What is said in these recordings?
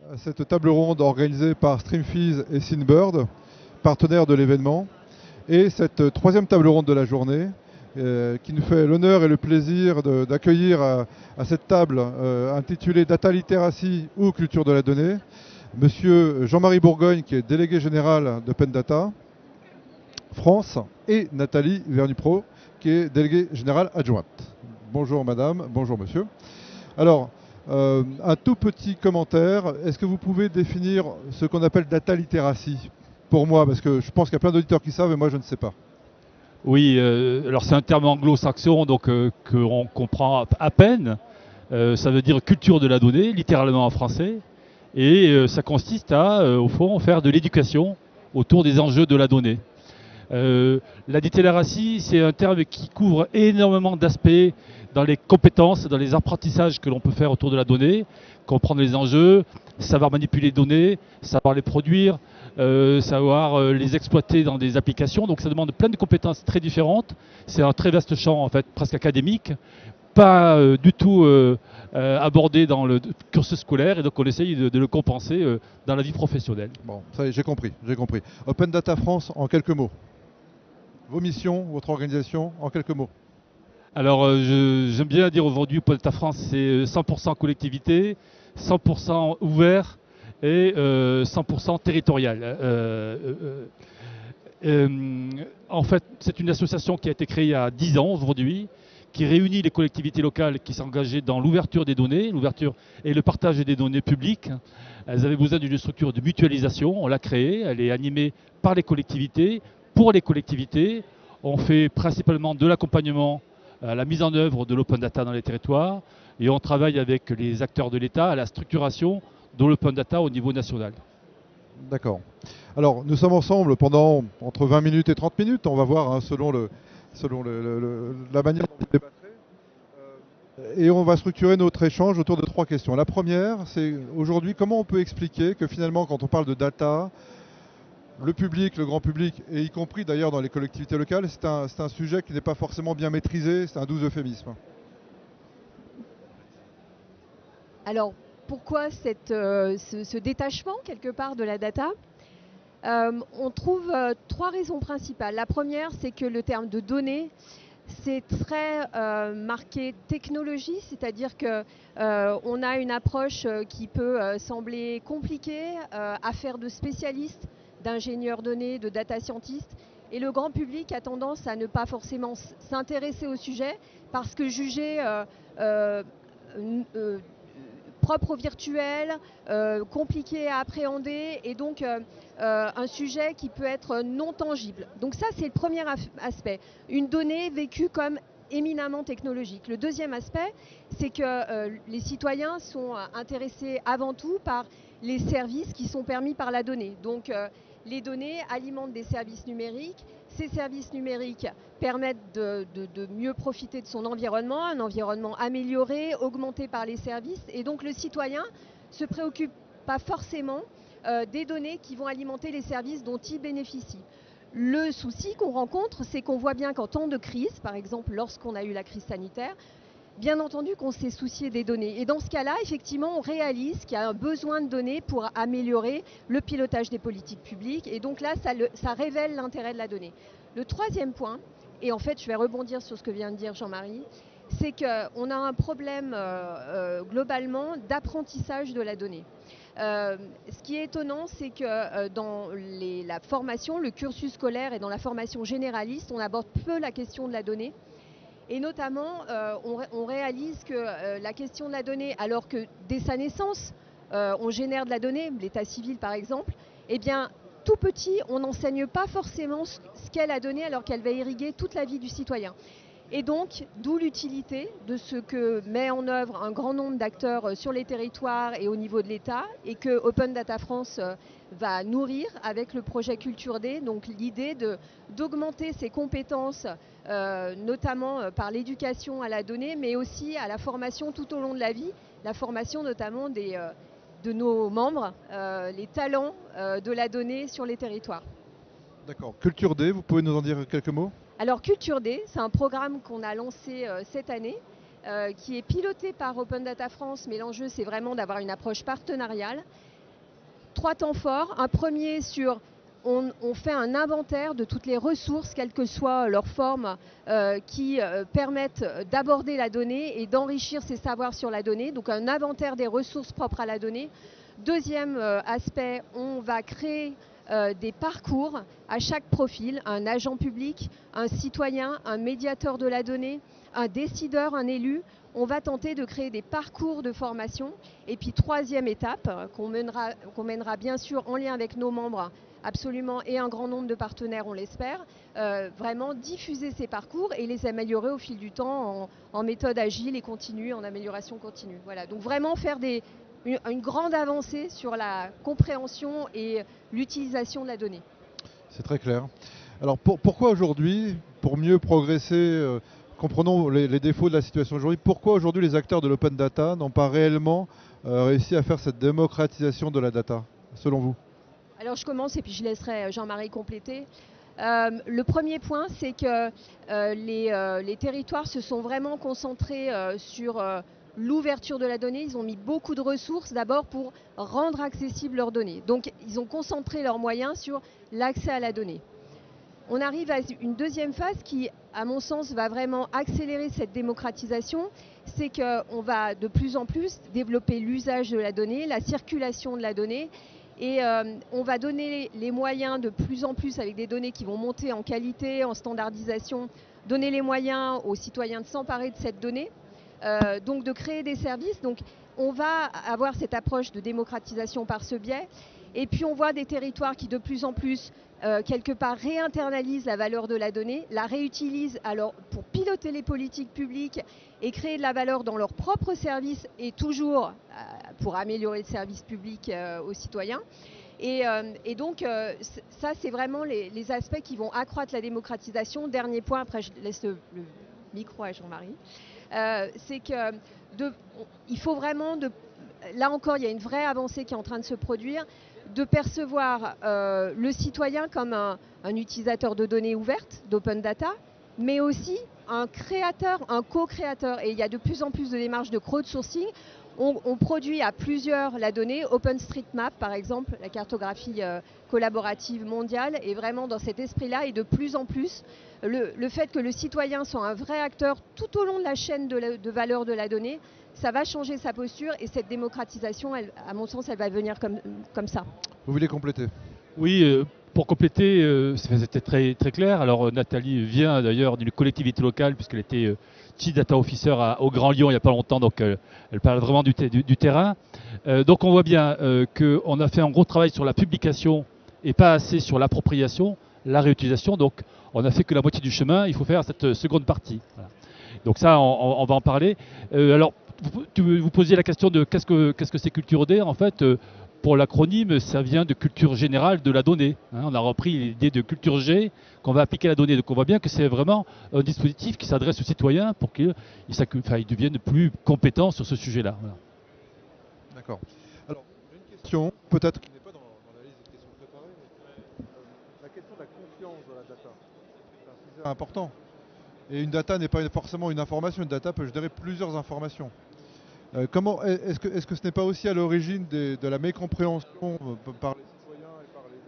à cette table ronde organisée par Streamfees et Synbird, partenaires de l'événement. Et cette troisième table ronde de la journée, qui nous fait l'honneur et le plaisir d'accueillir à cette table intitulée Data Literacy ou Culture de la donnée, Monsieur Jean-Marie Bourgogne, qui est délégué général d'Open Data France, et Nathalie Vernupro, qui est déléguée générale adjointe. Bonjour madame, bonjour monsieur. Alors, un tout petit commentaire. Est-ce que vous pouvez définir ce qu'on appelle data literacy pour moi? Parce que je pense qu'il y a plein d'auditeurs qui savent et moi je ne sais pas. Oui, alors c'est un terme anglo-saxon donc qu'on comprend à peine. Ça veut dire culture de la donnée, littéralement en français. Et ça consiste à, au fond, faire de l'éducation autour des enjeux de la donnée. La littératie, c'est un terme qui couvre énormément d'aspects dans les compétences, dans les apprentissages que l'on peut faire autour de la donnée, comprendre les enjeux, savoir manipuler les données, savoir les produire, savoir les exploiter dans des applications. Donc ça demande plein de compétences très différentes. C'est un très vaste champ, en fait, presque académique, pas du tout abordé dans le cursus scolaire, et donc on essaye de le compenser dans la vie professionnelle. Bon, ça y est, j'ai compris, j'ai compris. Open Data France, en quelques mots. Vos missions, votre organisation, en quelques mots. Alors j'aime bien dire aujourd'hui Open Data France, c'est 100% collectivité, 100% ouvert et 100% territorial. En fait, c'est une association qui a été créée il y a 10 ans aujourd'hui, qui réunit les collectivités locales qui s'engageaient dans l'ouverture des données, l'ouverture et le partage des données publiques. Elles avaient besoin d'une structure de mutualisation, on l'a créée, elle est animée par les collectivités, pour les collectivités. On fait principalement de l'accompagnement à la mise en œuvre de l'open data dans les territoires et on travaille avec les acteurs de l'État à la structuration de l'open data au niveau national. D'accord. Alors, nous sommes ensemble pendant entre 20 minutes et 30 minutes. On va voir hein, selon la manière dont vous débattrez. Et on va structurer notre échange autour de trois questions. La première, c'est aujourd'hui, comment on peut expliquer que finalement, quand on parle de data, le public, le grand public, et y compris d'ailleurs dans les collectivités locales, c'est un sujet qui n'est pas forcément bien maîtrisé, c'est un doux euphémisme. Alors, pourquoi ce détachement quelque part de la data? On trouve trois raisons principales. La première, c'est que le terme de données, c'est très marqué technologie, c'est-à-dire qu'on a une approche qui peut sembler compliquée à faire de spécialistes, d'ingénieurs données, de data scientists. Et le grand public a tendance à ne pas forcément s'intéresser au sujet parce que jugé propre au virtuel, compliqué à appréhender et donc un sujet qui peut être non tangible. Donc ça, c'est le premier aspect. Une donnée vécue comme éminemment technologique. Le deuxième aspect, c'est que les citoyens sont intéressés avant tout par les services qui sont permis par la donnée. Donc les données alimentent des services numériques. Ces services numériques permettent de mieux profiter de son environnement, un environnement amélioré, augmenté par les services. Et donc le citoyen ne se préoccupe pas forcément des données qui vont alimenter les services dont il bénéficie. Le souci qu'on rencontre, c'est qu'on voit bien qu'en temps de crise, par exemple lorsqu'on a eu la crise sanitaire, bien entendu qu'on s'est soucié des données. Et dans ce cas-là, effectivement, on réalise qu'il y a un besoin de données pour améliorer le pilotage des politiques publiques. Et donc là, ça révèle l'intérêt de la donnée. Le troisième point, et en fait, je vais rebondir sur ce que vient de dire Jean-Marie, c'est qu'on a un problème globalement d'apprentissage de la donnée. Ce qui est étonnant, c'est que dans la formation, le cursus scolaire et dans la formation généraliste, on aborde peu la question de la donnée. Et notamment, on réalise que la question de la donnée, alors que dès sa naissance, on génère de la donnée, l'état civil par exemple, eh bien, tout petit, on n'enseigne pas forcément ce qu'est la donnée alors qu'elle va irriguer toute la vie du citoyen. Et donc, d'où l'utilité de ce que met en œuvre un grand nombre d'acteurs sur les territoires et au niveau de l'État, et que Open Data France va nourrir avec le projet Culture D, donc l'idée d'augmenter ses compétences, notamment par l'éducation à la donnée, mais aussi à la formation tout au long de la vie, la formation notamment de nos membres, les talents de la donnée sur les territoires. D'accord. Culture D, vous pouvez nous en dire quelques mots? Alors Culture D, c'est un programme qu'on a lancé cette année, qui est piloté par Open Data France, mais l'enjeu c'est vraiment d'avoir une approche partenariale. 3 temps forts. Un premier sur on fait un inventaire de toutes les ressources, quelle que soit leur forme, qui permettent d'aborder la donnée et d'enrichir ses savoirs sur la donnée. Donc un inventaire des ressources propres à la donnée. Deuxième aspect, on va créer des parcours à chaque profil, un agent public, un citoyen, un médiateur de la donnée, un décideur, un élu. On va tenter de créer des parcours de formation. Et puis troisième étape, qu'on mènera bien sûr en lien avec nos membres absolument et un grand nombre de partenaires, on l'espère, vraiment diffuser ces parcours et les améliorer au fil du temps en méthode agile et continue, en amélioration continue. Voilà, donc vraiment faire une grande avancée sur la compréhension et l'utilisation de la donnée. C'est très clair. Alors pourquoi aujourd'hui, pour mieux progresser, comprenons les défauts de la situation aujourd'hui, pourquoi aujourd'hui les acteurs de l'open data n'ont pas réellement réussi à faire cette démocratisation de la data, selon vous? Alors je commence et puis je laisserai Jean-Marie compléter. Le premier point, c'est que les territoires se sont vraiment concentrés sur l'ouverture de la donnée. Ils ont mis beaucoup de ressources d'abord pour rendre accessibles leurs données. Donc ils ont concentré leurs moyens sur l'accès à la donnée. On arrive à une deuxième phase qui, à mon sens, va vraiment accélérer cette démocratisation. C'est qu'on va de plus en plus développer l'usage de la donnée, la circulation de la donnée. Et on va donner les moyens de plus en plus, avec des données qui vont monter en qualité, en standardisation, donner les moyens aux citoyens de s'emparer de cette donnée, donc de créer des services. Donc on va avoir cette approche de démocratisation par ce biais. Et puis on voit des territoires qui de plus en plus, quelque part, réinternalisent la valeur de la donnée, la réutilisent alors pour piloter les politiques publiques et créer de la valeur dans leurs propres services et toujours pour améliorer le service public aux citoyens. Et donc ça, c'est vraiment les aspects qui vont accroître la démocratisation. Dernier point, après je laisse le micro à Jean-Marie, c'est qu'il faut vraiment, là encore, il y a une vraie avancée qui est en train de se produire, de percevoir le citoyen comme un utilisateur de données ouvertes, d'open data, mais aussi un créateur, un co-créateur. Et il y a de plus en plus de démarches de crowdsourcing. On produit à plusieurs la donnée. OpenStreetMap, par exemple, la cartographie collaborative mondiale, est vraiment dans cet esprit-là. Et de plus en plus, le fait que le citoyen soit un vrai acteur tout au long de la chaîne de valeur de la donnée, ça va changer sa posture. Et cette démocratisation, à mon sens, elle va venir comme ça. Vous voulez compléter? Oui, pour compléter, c'était très, très clair. Alors Nathalie vient d'ailleurs d'une collectivité locale puisqu'elle était Chief Data Officer au Grand Lyon il n'y a pas longtemps, donc elle parle vraiment du terrain. Donc on voit bien qu'on a fait un gros travail sur la publication et pas assez sur l'appropriation, la réutilisation. Donc on a fait que la moitié du chemin, il faut faire cette seconde partie. Voilà. Donc ça, on va en parler. Alors vous posiez la question de qu'est-ce que c'est Culture D. En fait, pour l'acronyme, ça vient de culture générale de la donnée. On a repris l'idée de culture G qu'on va appliquer à la donnée. Donc on voit bien que c'est vraiment un dispositif qui s'adresse aux citoyens pour qu'ils deviennent plus compétents sur ce sujet-là. Voilà. D'accord. Alors, une question, peut-être qui n'est pas dans la liste des questions préparées, mais la question de la confiance de la data. C'est un sujet important. Et une data n'est pas forcément une information. Une data peut générer plusieurs informations. Est-ce que ce n'est pas aussi à l'origine de la mécompréhension par les citoyens et par les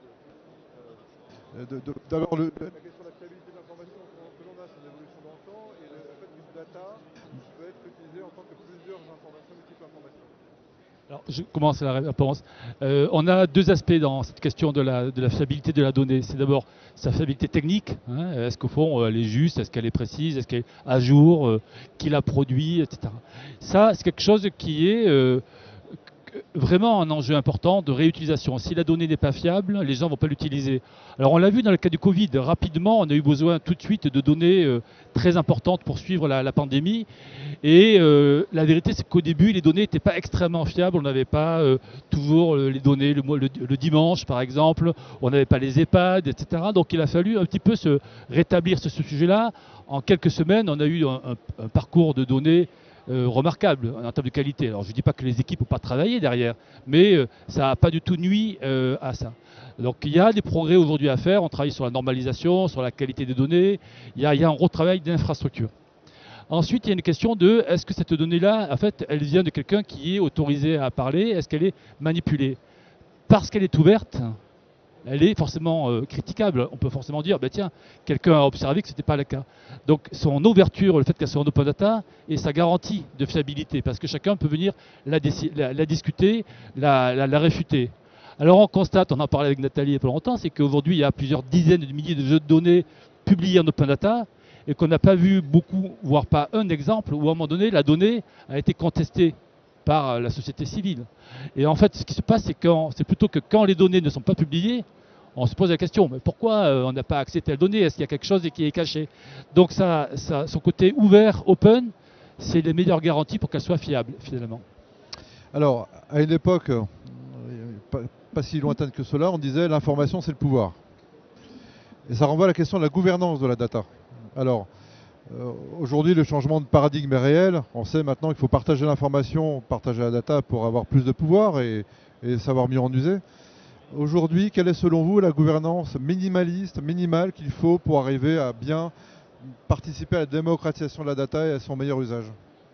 élus d'abord la question de la fiabilité de l'information que l'on a, c'est une évolution dans le temps, et le fait qu'une data peut être utilisée en tant que plusieurs informations, multiples informations. Alors, je commence la réponse. On a deux aspects dans cette question de la fiabilité de la donnée. C'est d'abord sa fiabilité technique. Est-ce qu'au fond, elle est juste? Est-ce qu'elle est précise? Est-ce qu'elle est à jour? Qui l'a produit? Etc. Ça, c'est quelque chose qui est vraiment un enjeu important de réutilisation. Si la donnée n'est pas fiable, les gens ne vont pas l'utiliser. Alors on l'a vu dans le cas du Covid, rapidement on a eu besoin tout de suite de données très importantes pour suivre la pandémie, et la vérité c'est qu'au début les données n'étaient pas extrêmement fiables, on n'avait pas toujours les données le dimanche par exemple, on n'avait pas les EHPAD, etc. Donc il a fallu un petit peu se rétablir sur ce sujet-là. En quelques semaines on a eu un parcours de données remarquable en termes de qualité. Alors je ne dis pas que les équipes n'ont pas travaillé derrière, mais ça n'a pas du tout nui à ça. Donc il y a des progrès aujourd'hui à faire, on travaille sur la normalisation, sur la qualité des données, il y a un gros travail d'infrastructure. Ensuite, il y a une question de, est-ce que cette donnée-là, en fait, elle vient de quelqu'un qui est autorisé à parler, est-ce qu'elle est manipulée? parce qu'elle est ouverte, elle est forcément critiquable. On peut forcément dire, bah, tiens, quelqu'un a observé que ce n'était pas le cas. Donc son ouverture, le fait qu'elle soit en open data, est sa garantie de fiabilité, parce que chacun peut venir la discuter, la réfuter. Alors on constate, on en parlait avec Nathalie il y a pas longtemps, c'est qu'aujourd'hui il y a plusieurs dizaines de milliers de jeux de données publiés en open data, et qu'on n'a pas vu beaucoup, voire pas un exemple, où à un moment donné la donnée a été contestée par la société civile. Et en fait, ce qui se passe, c'est plutôt que quand les données ne sont pas publiées, on se pose la question, mais pourquoi on n'a pas accès à telle donnée? Est-ce qu'il y a quelque chose qui est caché? Donc son côté ouvert, open, c'est les meilleures garanties pour qu'elle soit fiable, finalement. Alors, à une époque, pas si lointaine que cela, on disait l'information c'est le pouvoir. Et ça renvoie à la question de la gouvernance de la data. Alors, aujourd'hui, le changement de paradigme est réel. On sait maintenant qu'il faut partager l'information, partager la data pour avoir plus de pouvoir et savoir mieux en user. Aujourd'hui, quelle est selon vous la gouvernance minimaliste, minimale qu'il faut pour arriver à bien participer à la démocratisation de la data et à son meilleur usage?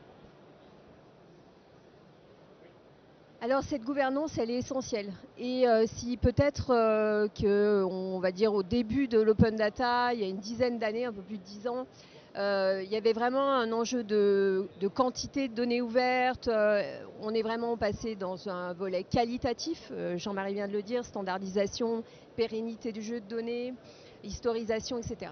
Alors cette gouvernance, elle est essentielle. Et si peut-être on va dire au début de l'open data, il y a une dizaine d'années, un peu plus de 10 ans, il y avait vraiment un enjeu de quantité de données ouvertes. On est vraiment passé dans un volet qualitatif, Jean-Marie vient de le dire, standardisation, pérennité du jeu de données, historisation, etc.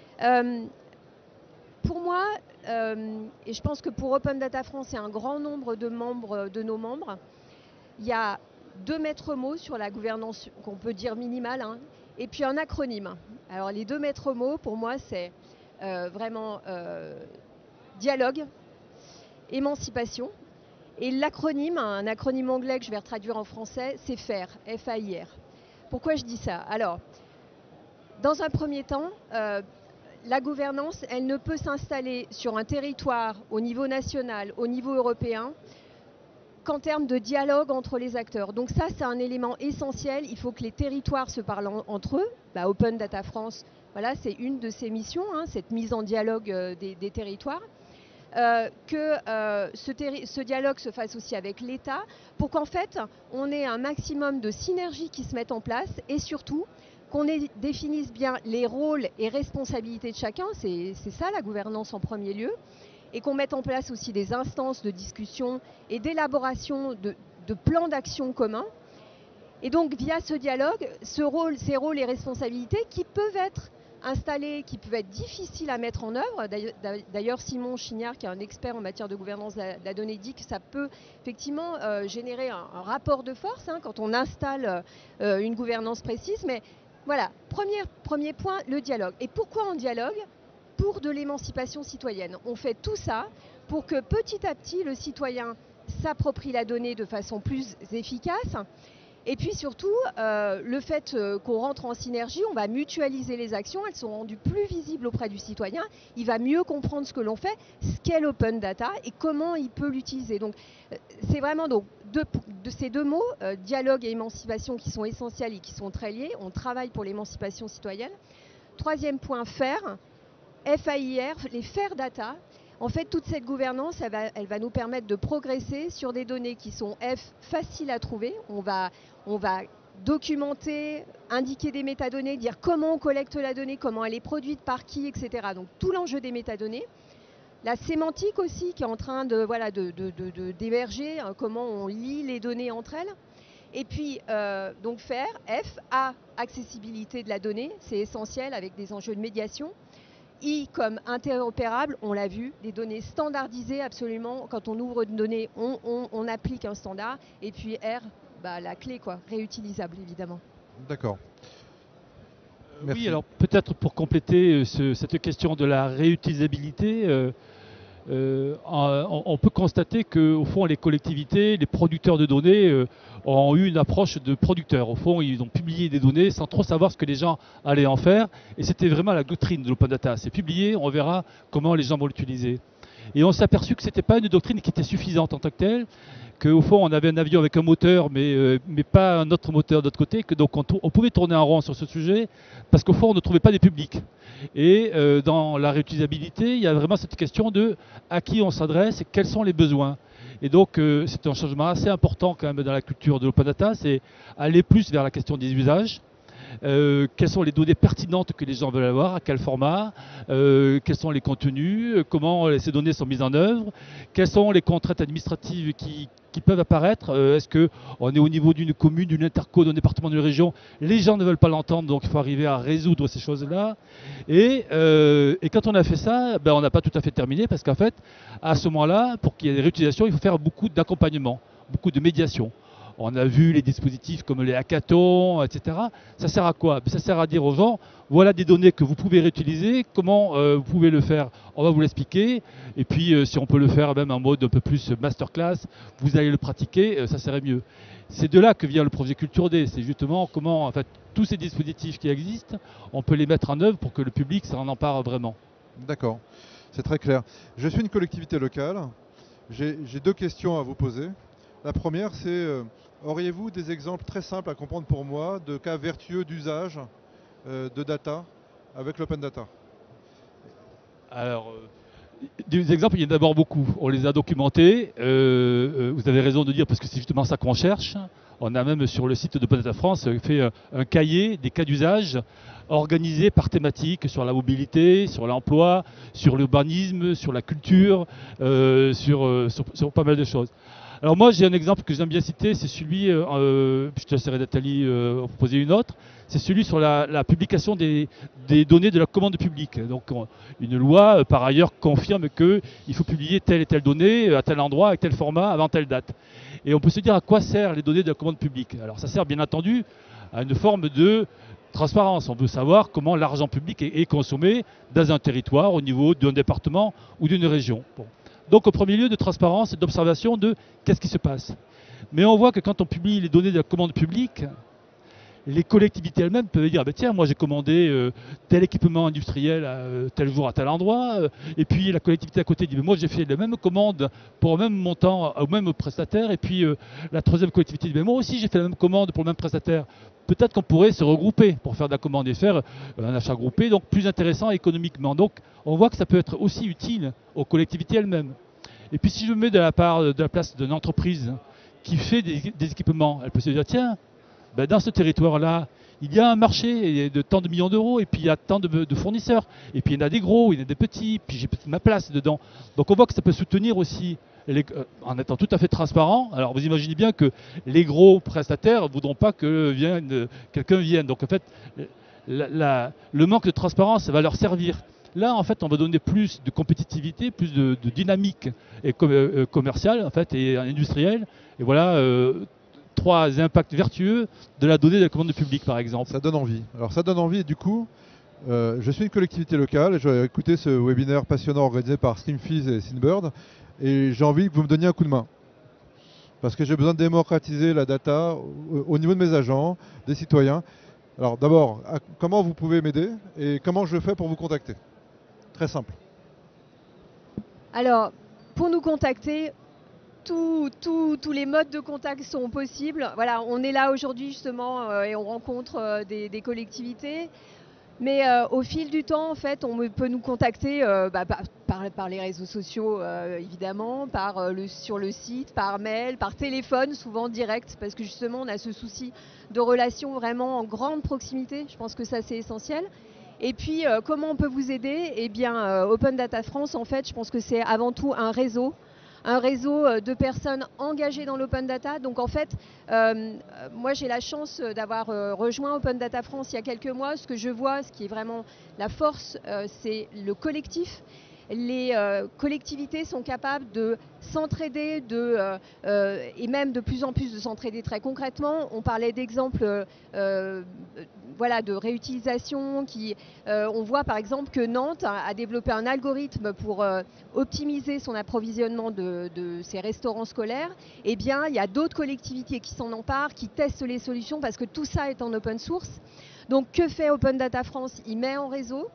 Pour moi, et je pense que pour Open Data France et un grand nombre de nos membres, il y a 2 maîtres mots sur la gouvernance qu'on peut dire minimale, hein, et puis un acronyme. Alors les 2 maîtres mots, pour moi, c'est vraiment dialogue, émancipation. Et l'acronyme, un acronyme anglais que je vais retraduire en français, c'est FAIR, F-A-I-R. Pourquoi je dis ça? Alors, dans un premier temps, la gouvernance, elle ne peut s'installer sur un territoire au niveau national, au niveau européen, qu'en termes de dialogue entre les acteurs. Donc ça, c'est un élément essentiel. Il faut que les territoires se parlent entre eux. Open Data France, voilà, c'est une de ses missions, hein, cette mise en dialogue des territoires. Que ce dialogue se fasse aussi avec l'État pour qu'en fait, on ait un maximum de synergies qui se mettent en place et surtout qu'on définisse bien les rôles et responsabilités de chacun. C'est ça la gouvernance en premier lieu. Et qu'on mette en place aussi des instances de discussion et d'élaboration de plans d'action communs. Et donc, via ce dialogue, ces rôles et responsabilités qui peuvent être installés, qui peuvent être difficiles à mettre en œuvre. D'ailleurs, Simon Chignard, qui est un expert en matière de gouvernance de la donnée, dit que ça peut effectivement générer un rapport de force hein, quand on installe une gouvernance précise. Mais voilà, premier point, le dialogue. Et pourquoi en dialogue ? Pour de l'émancipation citoyenne. On fait tout ça pour que petit à petit le citoyen s'approprie la donnée de façon plus efficace. Et puis surtout, le fait qu'on rentre en synergie, on va mutualiser les actions, elles sont rendues plus visibles auprès du citoyen, il va mieux comprendre ce que l'on fait, ce qu'est l'open data et comment il peut l'utiliser. Donc c'est vraiment donc, de ces 2 mots, dialogue et émancipation, qui sont essentiels et qui sont très liés. On travaille pour l'émancipation citoyenne. 3e point, FAIR. FAIR, les FAIR data. En fait, toute cette gouvernance, elle va nous permettre de progresser sur des données qui sont faciles à trouver. On va documenter, indiquer des métadonnées, dire comment on collecte la donnée, comment elle est produite, par qui, etc. Donc tout l'enjeu des métadonnées. La sémantique aussi, qui est en train d'émerger, hein, comment on lit les données entre elles. Et puis, donc FAIR, F, A, accessibilité de la donnée, c'est essentiel avec des enjeux de médiation. I comme interopérable, on l'a vu, des données standardisées absolument. Quand on ouvre une donnée, on applique un standard. Et puis R, la clé, quoi, réutilisable évidemment. D'accord. Oui, alors peut-être pour compléter cette question de la réutilisabilité, on peut constater qu'au fond, les collectivités, les producteurs de données ont eu une approche de producteurs. Au fond, ils ont publié des données sans trop savoir ce que les gens allaient en faire. Et c'était vraiment la doctrine de l'open data. C'est publié, on verra comment les gens vont l'utiliser. Et on s'est aperçu que ce n'était pas une doctrine qui était suffisante en tant que telle, qu'au fond, on avait un avion avec un moteur, mais pas un autre moteur de l'autre côté, que donc on pouvait tourner en rond sur ce sujet, parce qu'au fond, on ne trouvait pas des publics. Et dans la réutilisabilité, il y a vraiment cette question de à qui on s'adresse et quels sont les besoins. Et donc c'est un changement assez important quand même dans la culture de l'open data, c'est aller plus vers la question des usages. Quelles sont les données pertinentes que les gens veulent avoir, à quel format, quels sont les contenus, comment ces données sont mises en œuvre, quelles sont les contraintes administratives qui peuvent apparaître. Est-ce qu'on est au niveau d'une commune, d'une interco, d'un département, d'une région? Les gens ne veulent pas l'entendre, donc il faut arriver à résoudre ces choses-là. Et quand on a fait ça, ben, on n'a pas tout à fait terminé, parce qu'en fait, à ce moment-là, pour qu'il y ait des réutilisations, il faut faire beaucoup d'accompagnement, beaucoup de médiation. On a vu les dispositifs comme les hackathons, etc. Ça sert à quoi? Ça sert à dire aux gens, voilà des données que vous pouvez réutiliser, comment vous pouvez le faire, on va vous l'expliquer. Et puis si on peut le faire même en mode un peu plus masterclass, vous allez le pratiquer, ça serait mieux. C'est de là que vient le projet Culture D, c'est justement comment en fait, tous ces dispositifs qui existent, on peut les mettre en œuvre pour que le public s'en empare vraiment. D'accord, c'est très clair. Je suis une collectivité locale, j'ai deux questions à vous poser. La première, c'est auriez-vous des exemples très simples à comprendre pour moi de cas vertueux d'usage de data avec l'open data? Alors, des exemples, il y en a d'abord beaucoup. On les a documentés. Vous avez raison de dire, parce que c'est justement ça qu'on cherche. On a même sur le site d'Open Data France fait un cahier des cas d'usage organisé par thématique sur la mobilité, sur l'emploi, sur l'urbanisme, sur la culture, sur pas mal de choses. Alors moi j'ai un exemple que j'aime bien citer, c'est celui, je te laisserai Nathalie en proposer une autre, c'est celui sur la publication des données de la commande publique. Donc une loi par ailleurs confirme qu'il faut publier telle et telle donnée à tel endroit, avec tel format, avant telle date. Et on peut se dire à quoi servent les données de la commande publique. Alors ça sert bien entendu à une forme de transparence. On veut savoir comment l'argent public est consommé dans un territoire, au niveau d'un département ou d'une région. Bon. Donc au premier lieu de transparence et d'observation de qu'est-ce qui se passe. Mais on voit que quand on publie les données de la commande publique, les collectivités elles-mêmes peuvent dire, ah ben tiens, moi j'ai commandé tel équipement industriel tel jour à tel endroit, et puis la collectivité à côté dit, mais moi j'ai fait la même commande pour le même montant au même prestataire, et puis la troisième collectivité dit, mais moi aussi j'ai fait la même commande pour le même prestataire. Peut-être qu'on pourrait se regrouper pour faire de la commande et faire un achat groupé, donc plus intéressant économiquement. Donc on voit que ça peut être aussi utile aux collectivités elles-mêmes. Et puis si je me mets de la place d'une entreprise qui fait des équipements, elle peut se dire, tiens, ben dans ce territoire-là, il y a un marché de tant de millions d'euros, et puis il y a tant de fournisseurs, et puis il y en a des gros, il y en a des petits, puis j'ai peut-être ma place dedans. Donc on voit que ça peut soutenir aussi, en étant tout à fait transparent. Alors vous imaginez bien que les gros prestataires ne voudront pas que quelqu'un vienne. Donc en fait, le manque de transparence va leur servir. Là, en fait, on va donner plus de compétitivité, plus de dynamique et commerciale en fait, et industrielle. Et voilà, trois impacts vertueux de la donnée de la commande publique, par exemple. Ça donne envie. Alors ça donne envie et du coup, je suis une collectivité locale et j'ai écouté ce webinaire passionnant organisé par Streamfees et Sinbird et j'ai envie que vous me donniez un coup de main. Parce que j'ai besoin de démocratiser la data au niveau de mes agents, des citoyens. Alors d'abord, comment vous pouvez m'aider et comment je fais pour vous contacter? Très simple. Alors, pour nous contacter, tous les modes de contact sont possibles. Voilà, on est là aujourd'hui justement et on rencontre des collectivités. Mais au fil du temps, en fait, on peut nous contacter par les réseaux sociaux, évidemment, sur le site, par mail, par téléphone, souvent direct, parce que justement, on a ce souci de relation vraiment en grande proximité. Je pense que ça, c'est essentiel. Et puis, comment on peut vous aider? Eh bien, Open Data France, en fait, je pense que c'est avant tout un réseau de personnes engagées dans l'open data. Donc en fait, moi j'ai la chance d'avoir rejoint Open Data France il y a quelques mois. Ce que je vois, ce qui est vraiment la force, c'est le collectif. Les collectivités sont capables de s'entraider et même de plus en plus de s'entraider très concrètement. On parlait d'exemples de réutilisation. On voit par exemple que Nantes a développé un algorithme pour optimiser son approvisionnement de ses restaurants scolaires. Eh bien, il y a d'autres collectivités qui s'en emparent, qui testent les solutions parce que tout ça est en open source. Donc que fait Open Data France? Il met en réseau.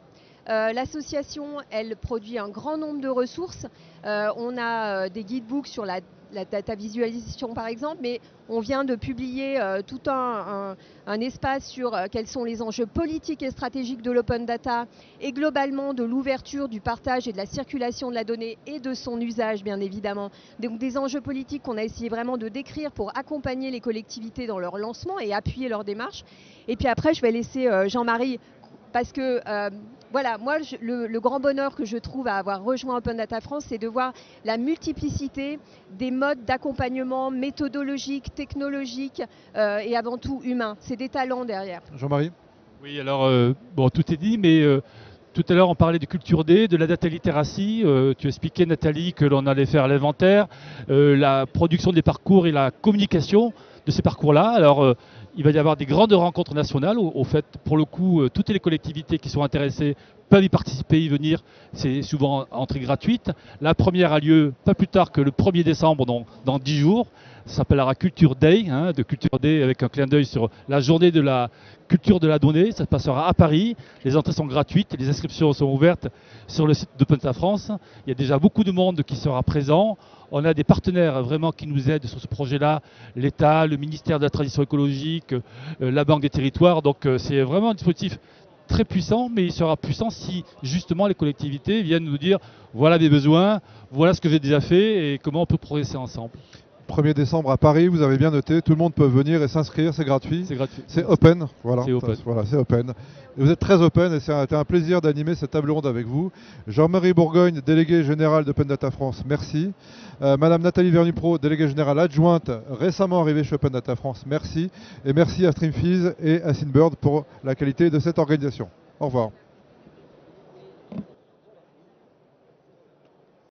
L'association, elle produit un grand nombre de ressources. On a des guidebooks sur la la data visualisation par exemple, mais on vient de publier tout un espace sur quels sont les enjeux politiques et stratégiques de l'open data et globalement de l'ouverture, du partage et de la circulation de la donnée et de son usage bien évidemment. Donc des enjeux politiques qu'on a essayé vraiment de décrire pour accompagner les collectivités dans leur lancement et appuyer leur démarche. Et puis après je vais laisser Jean-Marie, parce que voilà, moi le grand bonheur que je trouve à avoir rejoint Open Data France, c'est de voir la multiplicité des modes d'accompagnement méthodologiques, technologiques et avant tout humains. C'est des talents derrière. Jean-Marie? Oui, alors bon, tout est dit, mais tout à l'heure on parlait de culture D, de la data littératie. Tu expliquais, Nathalie, que l'on allait faire l'inventaire, la production des parcours et la communication de ces parcours-là. Alors il va y avoir des grandes rencontres nationales. Au fait, pour le coup, toutes les collectivités qui sont intéressées peuvent y participer, y venir. C'est souvent entrée gratuite. La première a lieu pas plus tard que le 1er décembre, donc dans 10 jours. Ça s'appellera Culture Day, de Culture Day avec un clin d'œil sur la journée de la culture de la donnée. Ça se passera à Paris. Les entrées sont gratuites, les inscriptions sont ouvertes sur le site d'Open Data France. Il y a déjà beaucoup de monde qui sera présent. On a des partenaires vraiment qui nous aident sur ce projet-là, l'État, le ministère de la Transition écologique, la Banque des territoires. Donc c'est vraiment un dispositif très puissant, mais il sera puissant si justement les collectivités viennent nous dire voilà mes besoins, voilà ce que j'ai déjà fait et comment on peut progresser ensemble. 1er décembre à Paris, vous avez bien noté, tout le monde peut venir et s'inscrire, c'est gratuit. C'est gratuit. C'est open, voilà. C'est open. Voilà, c'est open. Et vous êtes très open et c'était un plaisir d'animer cette table ronde avec vous. Jean-Marie Bourgogne, délégué général d'Open Data France, merci. Madame Nathalie Vernupro, déléguée générale adjointe, récemment arrivée chez Open Data France, merci. Et merci à Streamfees et à Sinbird pour la qualité de cette organisation. Au revoir.